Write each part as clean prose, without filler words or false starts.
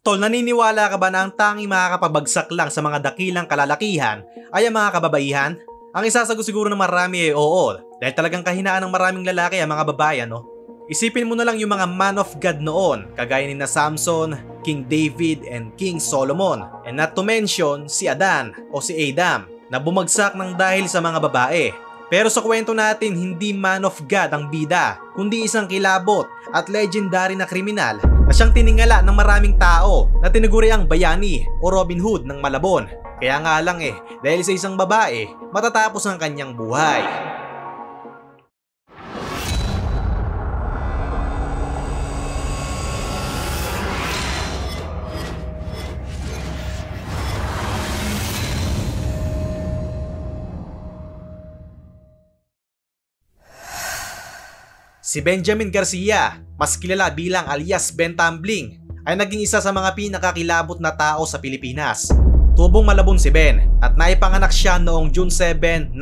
Tol, naniniwala ka ba na ang tanging makakapabagsak lang sa mga dakilang kalalakihan ay ang mga kababaihan? Ang isasagot siguro ng marami ay oo, dahil talagang kahinaan ng maraming lalaki ang mga babae, no? Isipin mo na lang yung mga man of God noon, kagaya ni na Samson, King David, and King Solomon. And not to mention si Adan o si Adam na bumagsak ng dahil sa mga babae. Pero sa kwento natin, hindi man of God ang bida, kundi isang kilabot at legendary na kriminal na siyang tiningala ng maraming tao na tinuguri ang bayani o Robin Hood ng Malabon. Kaya nga lang dahil sa isang babae, matatapos ang kanyang buhay. Si Benjamin Garcia, mas kilala bilang alias Ben Tumbling, ay naging isa sa mga pinakakilabot na tao sa Pilipinas. Tubong Malabon si Ben at naipanganak siya noong June 7,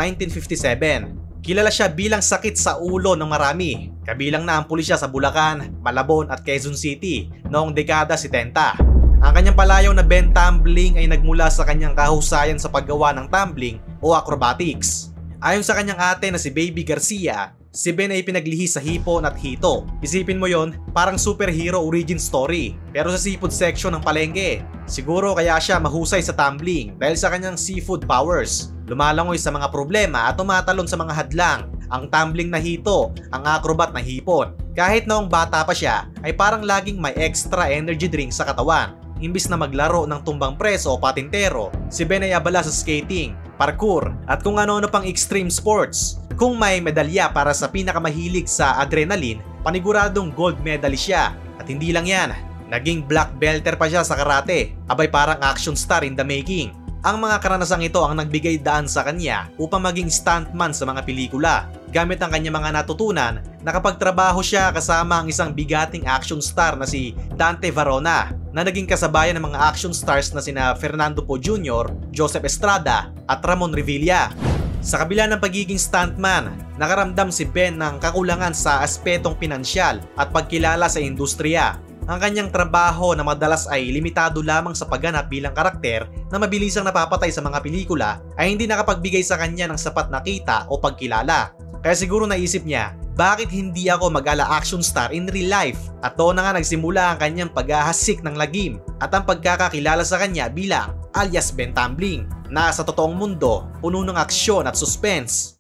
1957. Kilala siya bilang sakit sa ulo ng marami, kabilang na ang pulisya sa Bulacan, Malabon at Quezon City noong dekada 70. Ang kanyang palayaw na Ben Tumbling ay nagmula sa kanyang kahusayan sa paggawa ng tumbling o acrobatics. Ayon sa kanyang ate na si Baby Garcia, si Ben ay pinaglihi sa hipon at hito. Isipin mo yon, parang superhero origin story. Pero sa seafood section ng palengke. Siguro kaya siya mahusay sa tumbling dahil sa kanyang seafood powers. Lumalangoy sa mga problema at tumatalon sa mga hadlang. Ang tumbling na hito, ang acrobat na hipon. Kahit noong bata pa siya, ay parang laging may extra energy drink sa katawan. Imbis na maglaro ng tumbang preso o patintero, si Ben ay abala sa skating, parkour at kung ano-ano pang extreme sports. Kung may medalya para sa pinakamahilig sa adrenaline, paniguradong gold medalist siya. At hindi lang yan, naging black belter pa siya sa karate. Abay parang action star in the making. Ang mga karanasang ito ang nagbigay daan sa kanya upang maging stuntman sa mga pelikula. Gamit ang kanyang mga natutunan, nakapagtrabaho siya kasama ang isang bigating action star na si Dante Varona na naging kasabayan ng mga action stars na sina Fernando Poe Jr., Joseph Estrada at Ramon Revilla. Sa kabila ng pagiging stuntman, nakaramdam si Ben ng kakulangan sa aspetong pinansyal at pagkilala sa industriya. Ang kanyang trabaho na madalas ay limitado lamang sa pagganap bilang karakter na mabilisang napapatay sa mga pelikula ay hindi nakapagbigay sa kanya ng sapat na kita o pagkilala. Kaya siguro naisip niya, bakit hindi ako mag-ala action star in real life? At doon na nga nagsimula ang kanyang paghahasik ng lagim at ang pagkakakilala sa kanya bilang alias Ben Tumbling na sa totoong mundo puno ng aksyon at suspense.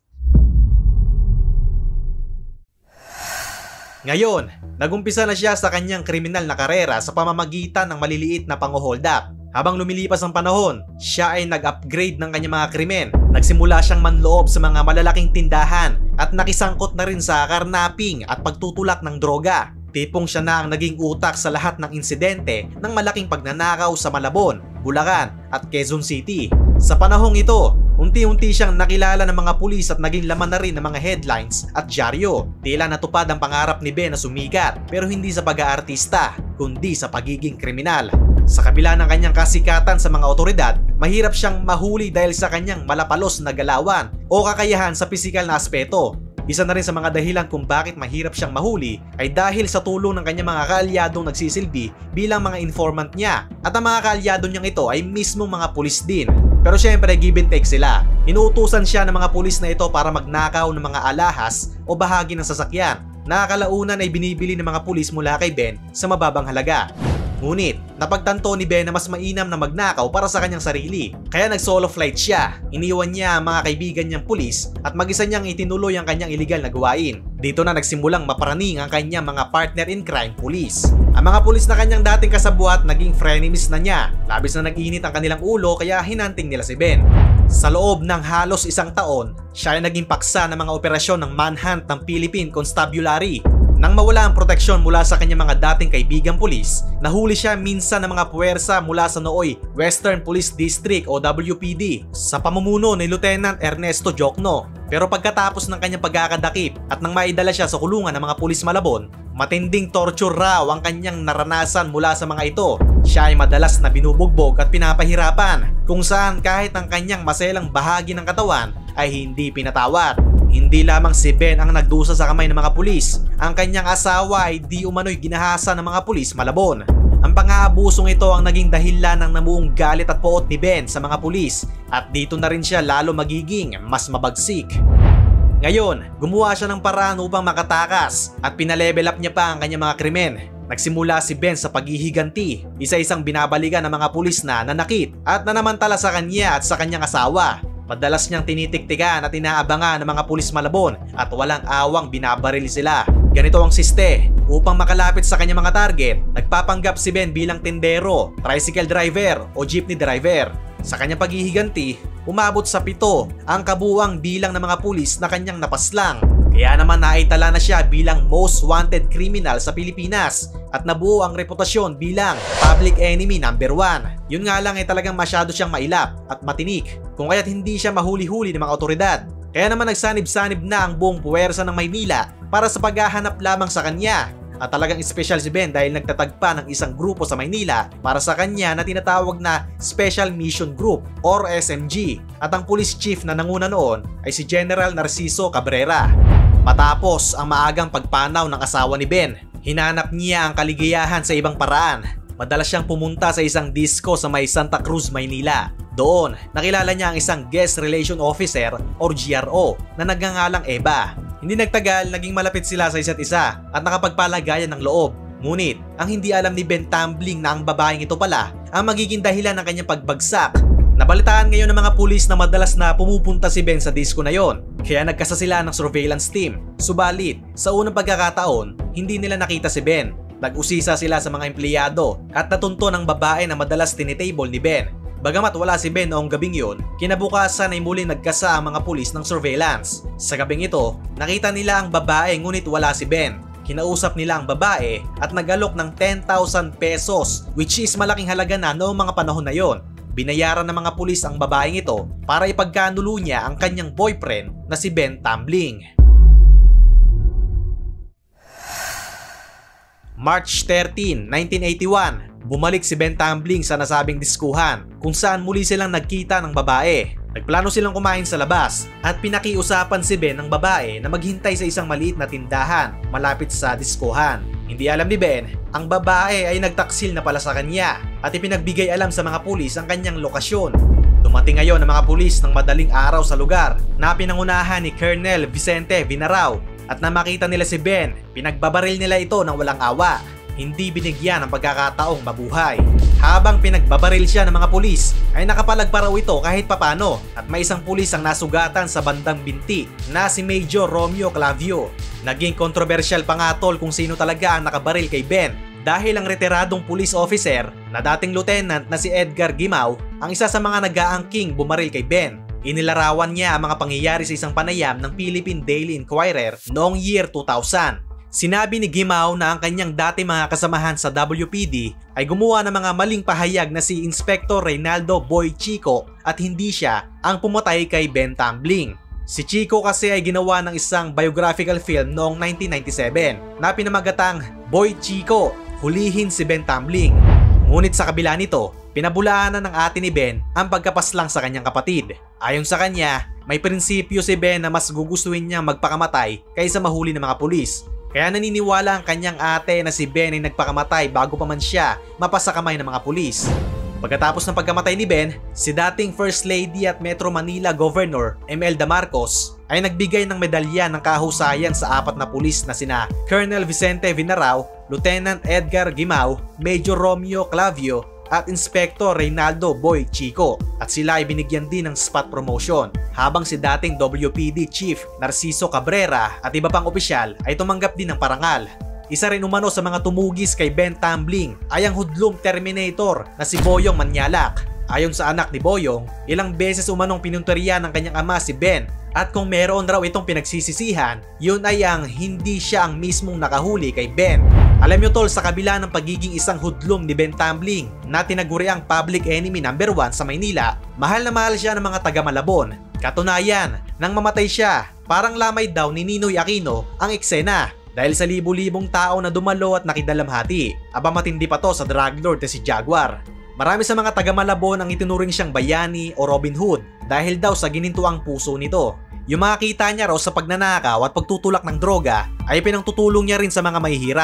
Ngayon, nagumpisa na siya sa kanyang kriminal na karera sa pamamagitan ng maliliit na pang-hold up. Habang lumilipas ang panahon, siya ay nag-upgrade ng kanyang mga krimen. Nagsimula siyang manloob sa mga malalaking tindahan at nakisangkot na rin sa karnaping at pagtutulak ng droga. Tipong siya na ang naging utak sa lahat ng insidente ng malaking pagnanakaw sa Malabon, Bulacan at Quezon City. Sa panahong ito, unti-unti siyang nakilala ng mga pulis at naging laman na rin ng mga headlines at dyaryo. Tila natupad ang pangarap ni Ben na sumikat, pero hindi sa pag-aartista, kundi sa pagiging kriminal. Sa kabila ng kanyang kasikatan sa mga otoridad, mahirap siyang mahuli dahil sa kanyang malapalos na galawan o kakayahan sa pisikal na aspeto. Isa na rin sa mga dahilan kung bakit mahirap siyang mahuli ay dahil sa tulong ng kanyang mga kaalyadong nagsisilbi bilang mga informant niya. At ang mga kaalyado niyang ito ay mismong mga pulis din. Pero syempre give and take sila. Inuutusan siya ng mga pulis na ito para magnakaw ng mga alahas o bahagi ng sasakyan na kalaunan ay binibili ng mga pulis mula kay Ben sa mababang halaga. Ngunit, napagtanto ni Ben na mas mainam na magnakaw para sa kanyang sarili. Kaya nag-solo flight siya. Iniwan niya ang mga kaibigan niyang pulis at mag-isa niyang itinuloy ang kanyang illegal na gawain. Dito na nagsimulang maparaning ang kanyang mga partner in crime pulis. Ang mga pulis na kanyang dating kasabuat naging frenemies na niya. Labis na nag-init ang kanilang ulo kaya hinanting nila si Ben. Sa loob ng halos isang taon, siya ay naging paksa ng mga operasyon ng manhunt ng Philippine Constabulary. Nang mawala ang proteksyon mula sa kanyang mga dating kaibigang pulis, nahuli siya minsan ng mga puwersa mula sa nooy Western Police District o WPD sa pamumuno ni Lieutenant Ernesto Jokno. Pero pagkatapos ng kanyang pagkakadakip at nang maidala siya sa kulungan ng mga pulis Malabon, matinding torture raw ang kanyang naranasan mula sa mga ito. Siya ay madalas na binubugbog at pinapahirapan, kung saan kahit ang kanyang maselang bahagi ng katawan ay hindi pinatawad. Hindi lamang si Ben ang nagdusa sa kamay ng mga pulis. Ang kanyang asawa ay di umano'y ginahasa ng mga pulis Malabon. Ang pang-aabusong ito ang naging dahilan ng namuong galit at poot ni Ben sa mga pulis at dito na rin siya lalo magiging mas mabagsik. Ngayon, gumawa siya ng paraan upang makatakas at pinalevel up niya pa ang kanyang mga krimen. Nagsimula si Ben sa paghihiganti, isa-isang binabalikan ng mga pulis na nanakit at nanamantala sa kanya at sa kanyang asawa. Madalas niyang tinitiktikan at inaabangan ng mga pulis Malabon at walang awang binabaril sila. Ganito ang siste. Upang makalapit sa kanyang mga target, nagpapanggap si Ben bilang tindero, tricycle driver o jeepney driver. Sa kanyang paghihiganti, umabot sa 7 ang kabuuang bilang ng mga pulis na kanyang napaslang. Kaya naman naitala na siya bilang most wanted criminal sa Pilipinas at nabuo ang reputasyon bilang public enemy number 1. Yun nga lang ay talagang masyado siyang mailap at matinik kung kaya't hindi siya mahuli-huli ng mga otoridad. Kaya naman nagsanib-sanib na ang buong puwersa ng Maynila para sa paghahanap lamang sa kanya. At talagang espesyal si Ben dahil nagtatagpa ng isang grupo sa Maynila para sa kanya na tinatawag na Special Mission Group or SMG. At ang police chief na nanguna noon ay si General Narciso Cabrera. Matapos ang maagang pagpanaw ng asawa ni Ben, hinanap niya ang kaligayahan sa ibang paraan. Madalas siyang pumunta sa isang disco sa may Santa Cruz, Maynila. Doon, nakilala niya ang isang guest relation officer or GRO na nagngangalang Eva. Hindi nagtagal, naging malapit sila sa isa't isa at nakapagpalagayan ng loob. Ngunit, ang hindi alam ni Ben Tambling na ang babaeng ito pala ang magiging dahilan ng kanyang pagbagsak. Nabalitaan ngayon ng mga pulis na madalas na pumupunta si Ben sa disco na yon, kaya nagkasa sila ng surveillance team. Subalit, sa unang pagkakataon, hindi nila nakita si Ben. Nag-usisa sila sa mga empleyado at natunto ng babae na madalas tinitable ni Ben. Bagamat wala si Ben noong gabing yun, kinabukasan ay muling nagkasa ang mga pulis ng surveillance. Sa gabing ito, nakita nila ang babae ngunit wala si Ben. Kinausap nila ang babae at nagalok ng 10,000 pesos which is malaking halaga na noong mga panahon na yon. Binayaran ng mga pulis ang babaeng ito para ipagkanulo niya ang kanyang boyfriend na si Ben Tambling. March 13, 1981, bumalik si Ben Tambling sa nasabing diskuhan kung saan muli silang nagkita ng babae. Nagplano silang kumain sa labas at pinakiusapan si Ben ng babae na maghintay sa isang maliit na tindahan malapit sa diskuhan. Hindi alam ni Ben, ang babae ay nagtaksil na pala sa kanya at ipinagbigay alam sa mga pulis ang kanyang lokasyon. Dumating ngayon ang mga pulis ng madaling araw sa lugar na pinangunahan ni Colonel Vicente Vinarao at na makita nila si Ben, pinagbabaril nila ito ng walang awa. Hindi binigyan ng pagkakataong mabuhay. Habang pinagbabaril siya ng mga pulis, ay nakapalag pa raw ito kahit papano at may isang pulis ang nasugatan sa bandang binti na si Major Romeo Clavio. Naging kontrobersyal pa nga tol kung sino talaga ang nakabaril kay Ben dahil ang retiradong police officer na dating lieutenant na si Edgar Gimao ang isa sa mga nag-aangking bumaril kay Ben. Inilarawan niya ang mga pangyayari sa isang panayam ng Philippine Daily Inquirer noong year 2000. Sinabi ni Gimao na ang kanyang dati mga kasamahan sa WPD ay gumawa ng mga maling pahayag na si Inspector Reynaldo Boy Chico at hindi siya ang pumatay kay Ben Tambling. Si Chico kasi ay ginawa ng isang biographical film noong 1997 na pinamagatang Boy Chico, Hulihin si Ben Tambling. Ngunit sa kabila nito, pinabulaanan ng ate ni Ben ang pagkapaslang sa kanyang kapatid. Ayon sa kanya, may prinsipyo si Ben na mas gugustuhin niyang magpakamatay kaysa mahuli ng mga pulis. Kaya naniniwala ang kanyang ate na si Ben ay nagpakamatay bago pa man siya mapasakamay ng mga pulis. Pagkatapos ng pagkamatay ni Ben, si dating First Lady at Metro Manila Governor Imelda Marcos ay nagbigay ng medalya ng kahusayan sa 4 na pulis na sina Colonel Vicente Vinarao, Lieutenant Edgar Gimao, Major Romeo Clavio at Inspector Reynaldo Boy Chico at sila ay binigyan din ng spot promotion habang si dating WPD Chief Narciso Cabrera at iba pang opisyal ay tumanggap din ng parangal. Isa rin umano sa mga tumugis kay Ben Tambling ay ang hudlom Terminator na si Boyong Manyalak. Ayon sa anak ni Boyong, ilang beses umanong pinunteriya ng kanyang ama si Ben at kung meron raw itong pinagsisisihan, yun ay ang hindi siya ang mismong nakahuli kay Ben. Alam nyo tol, sa kabila ng pagiging isang hudlom ni Ben Tambling na tinaguriang public enemy number 1 sa Maynila, mahal na mahal siya ng mga taga Malabon. Katunayan, nang mamatay siya, parang lamay daw ni Ninoy Aquino ang eksena dahil sa libu-libong tao na dumalo at nakidalamhati. Aba matindi pa to sa drug lord na si Jaguar. Marami sa mga taga Malabon ang itinuring siyang bayani o Robin Hood dahil daw sa ginintuang puso nito. Yung mga kita niya raw sa pagnanakaw at pagtutulak ng droga ay pinangtutulong niya rin sa mga mahihirap.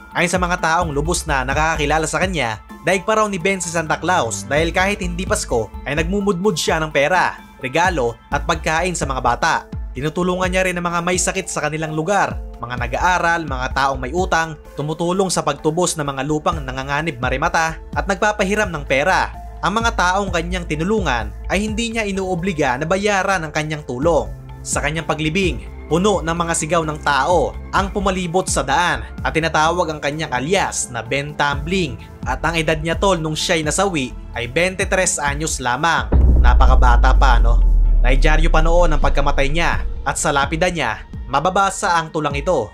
Ayon sa mga taong lubos na nakakakilala sa kanya, daig pa raw ni Ben si Santa Claus dahil kahit hindi Pasko ay nagmumudmud siya ng pera, regalo at pagkain sa mga bata. Tinutulungan niya rin ang mga may sakit sa kanilang lugar, mga nag-aaral, mga taong may utang, tumutulong sa pagtubos ng mga lupang nanganganib marimata at nagpapahiram ng pera. Ang mga taong kanyang tinulungan ay hindi niya inuobliga na bayaran ang kanyang tulong. Sa kanyang paglibing, puno ng mga sigaw ng tao ang pumalibot sa daan at tinatawag ang kanyang alias na Ben Tumbling. At ang edad niya tol nung siya'y nasawi ay 23 anyos lamang. Napakabata pa no? Naidyaryo pa noon ang pagkamatay niya at sa lapida niya, mababasa ang tulang ito.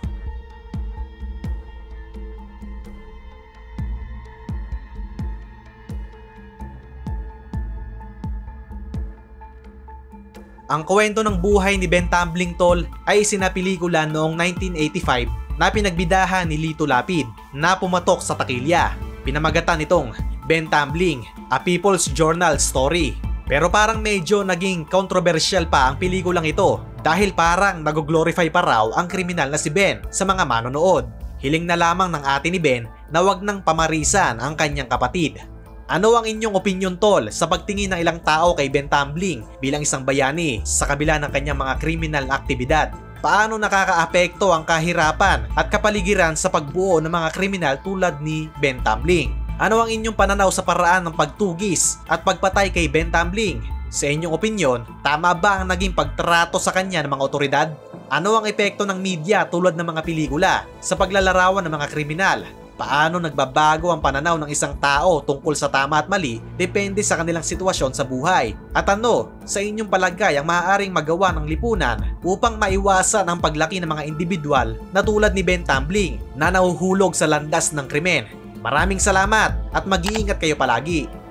Ang kwento ng buhay ni Ben Tumbling tol ay isinapelikula noong 1985 na pinagbidahan ni Lito Lapid na pumatok sa takilya. Pinamagatan itong Ben Tumbling, A People's Journal Story. Pero parang medyo naging controversial pa ang pelikulang ito dahil parang nag-glorify pa raw ang kriminal na si Ben sa mga manonood. Hiling na lamang ng ate ni Ben na wag nang pamarisan ang kanyang kapatid. Ano ang inyong opinyon tol sa pagtingin ng ilang tao kay Ben Tumbling bilang isang bayani sa kabila ng kanyang mga kriminal na aktibidad? Paano nakakaapekto ang kahirapan at kapaligiran sa pagbuo ng mga kriminal tulad ni Ben Tumbling? Ano ang inyong pananaw sa paraan ng pagtugis at pagpatay kay Ben Tumbling? Sa inyong opinyon, tama ba ang naging pagtrato sa kanya ng mga otoridad? Ano ang epekto ng media tulad ng mga pelikula sa paglalarawan ng mga kriminal? Paano nagbabago ang pananaw ng isang tao tungkol sa tama at mali depende sa kanilang sitwasyon sa buhay? At ano, sa inyong palagay ang maaaring magawa ng lipunan upang maiwasan ang paglaki ng mga individual na tulad ni Ben Tumbling na nahuhulog sa landas ng krimen? Maraming salamat at mag-iingat kayo palagi.